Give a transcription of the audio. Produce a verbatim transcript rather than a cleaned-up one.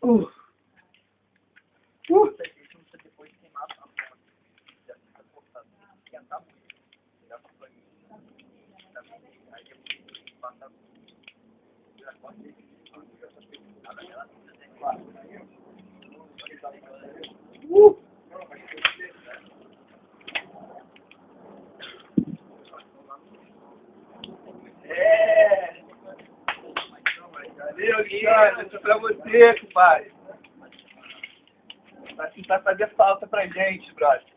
Uh. Uh. Depois queimar a ponta. Já fica cortado. Esquentar muito. Pegar com a paninha. Aí depois passar. Já corta ele. Uh. É. Valeu, Guilherme. Isso é pra você, compadre. Vai tentar fazer falta pra gente, brother.